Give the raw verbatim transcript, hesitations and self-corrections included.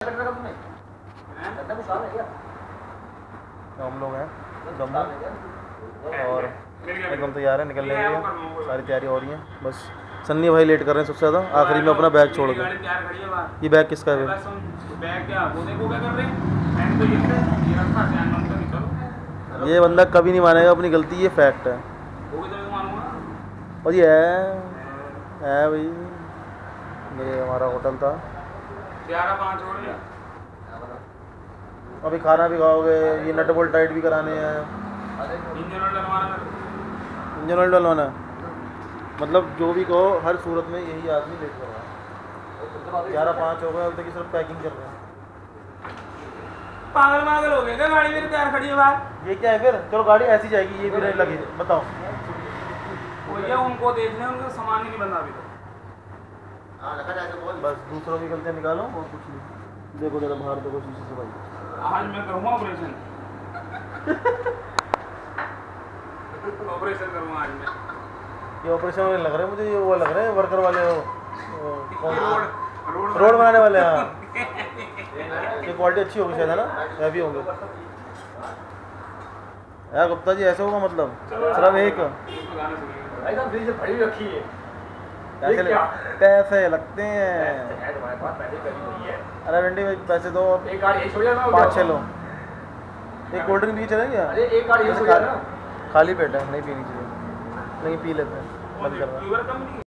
हम लोग हैं जम्मू और एकदम तैयार है निकलने के लिए, सारी तैयारी हो रही है। बस सन्नी भाई लेट कर रहे हैं सबसे ज़्यादा, आखिरी में अपना बैग छोड़ के। ये बैग किसका है? ये बंदा कभी नहीं मानेगा अपनी गलती, ये फैक्ट है। और ये है है भाई, ये हमारा होटल था। अभी खाना भी खाओगे, ये नट बोल्ट टाइट भी कराने हैं, इंजन ऑयल डलवाना। मतलब जो भी कहो, हर सूरत में यही आदमी लेट कर रहा है। ग्यारह पाँच हो गए, अभी तक सिर्फ पैकिंग कर रहे हैं। पागल पागल हो गए क्या? गाड़ी मेरी तैयार खड़ी है बाहर। ये क्या है फिर? चलो गाड़ी ऐसी जाएगी, ये भी नहीं लगी। बताओ भैया उनको देखने, उनका सामान नहीं बंदा अभी तक। बस दूसरों की गलतियाँ निकालो और कुछ नहीं। देखो जरा बाहर देखो शीशे से भाई। आज मैं करूँगा ऑपरेशन ऑपरेशन करूँगा आज मैं। ये ऑपरेशन वाले लग रहे हैं मुझे, ये वो लग रहे हैं वर्कर वाले, वो रोड रोड बनाने वाले। हाँ ये क्वालिटी अच्छी होगी शायद, है ना? हैवी होंगे यार गुप्ता जी, ऐसे होगा मतलब सिर्फ एक पैसे ले, पैसे लगते हैं। अरे भिंडी भाई पैसे दो, पाँच छः लो। एक कोल्ड ड्रिंक भी चलेंगे? खाली पेट है, नहीं पीनी चाहिए। नहीं पी लेते हैं, बंद कर रहा है।